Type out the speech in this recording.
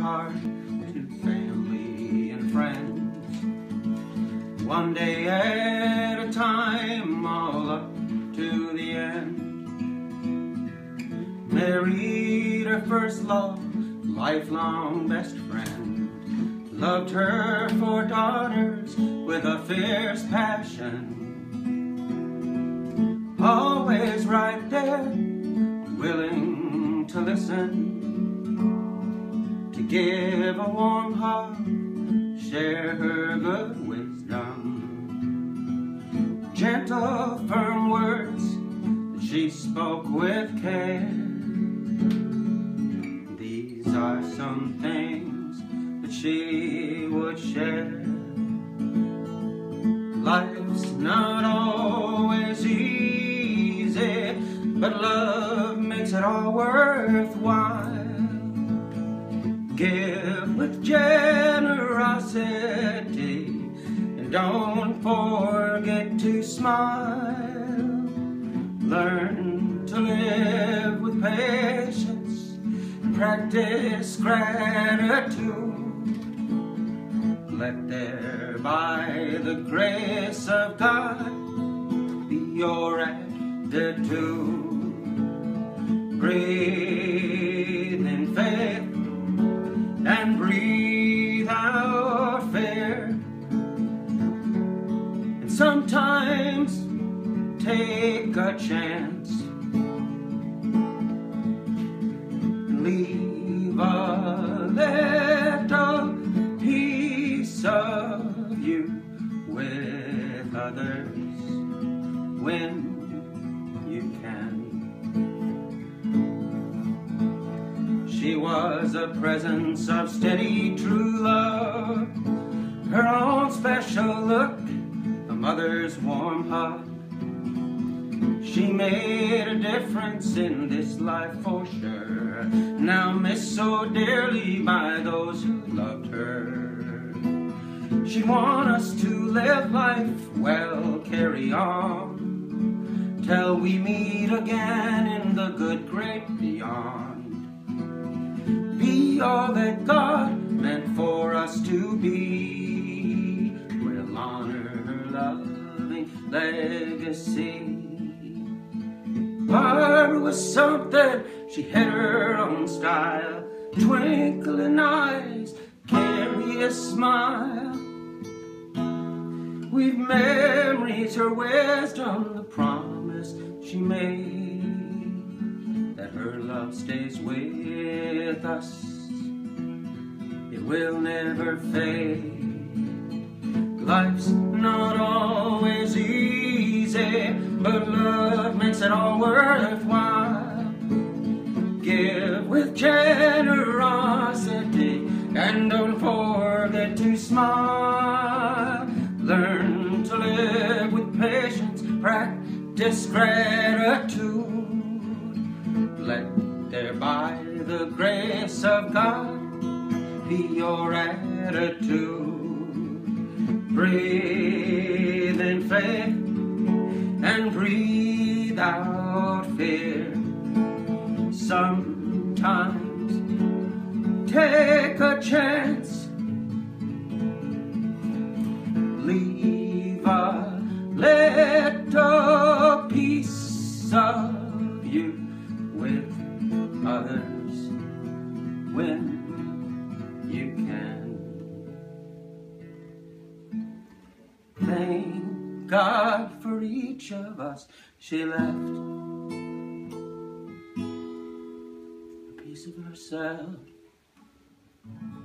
heart to family and friends. One day at a time, all up to the end. Married her first love, lifelong best friend. Loved her 4 daughters with a fierce passion. Always right there, willing to listen, to give a warm hug, share her good wisdom. Gentle, firm words that she spoke with care. These are some things that she would share. Life's not always easy, but love makes it all worthwhile. Give with generosity, and don't forget to smile. Learn to live with patience, practice gratitude. Let there, by the grace of God, be your attitude. Breathe in faith and breathe out fear. And sometimes take a chance and leave a little piece of you with others when you can. She was a presence of steady, true love, her own special look, a mother's warm hug. She made a difference in this life for sure, now missed so dearly by those who loved her. She'd want us to live life well, carry on, till we meet again in the good great beyond. Be all that God meant for us to be. We'll honor her loving legacy. Barbara was something, she had her own style. Twinkling eyes, carry a smile. We've memories, her wisdom, the promise she made, that her love stays with us, it will never fade. Life's not always easy, but love makes it all worthwhile. Give with generosity, and don't forget to smile. Learn to live with patience, practice gratitude. Let there, by the grace of God, be your attitude. Breathe in faith and breathe out fear. Sometimes take a chance, leave a little piece of you with others when you can. Thank God for each of us. She left a piece of herself.